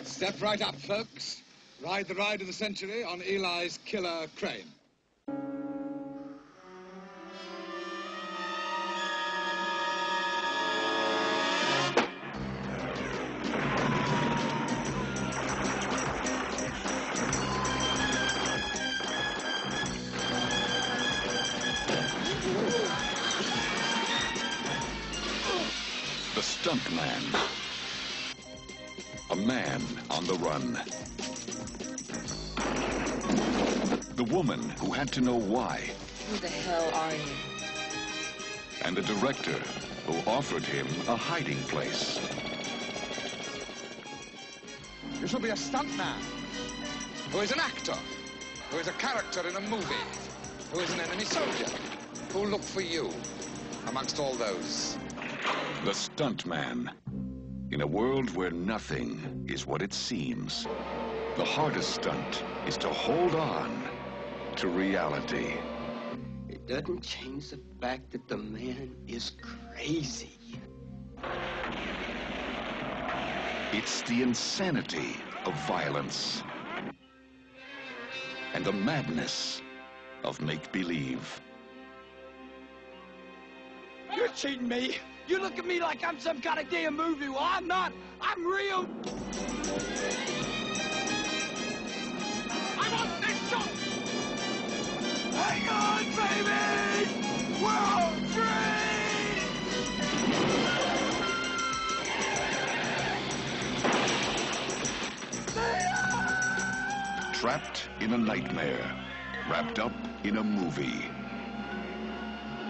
Step right up, folks. Ride the ride of the century on Eli's killer crane. The Stunt Man. A man on the run. The woman who had to know why. Who the hell are you? And the director who offered him a hiding place. You should be a stunt man, who is an actor, who is a character in a movie, who is an enemy soldier, who'll look for you amongst all those. The Stunt Man. In a world where nothing is what it seems, the hardest stunt is to hold on to reality. It doesn't change the fact that the man is crazy. It's the insanity of violence and the madness of make-believe. You're cheating me. You look at me like I'm some kind of damn movie. Well, I'm not. I'm real. I'm on this shot. Hang on, baby. We're on train. Trapped in a nightmare, wrapped up in a movie.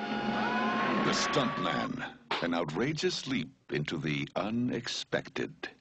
The Stunt Man, an outrageous leap into the unexpected.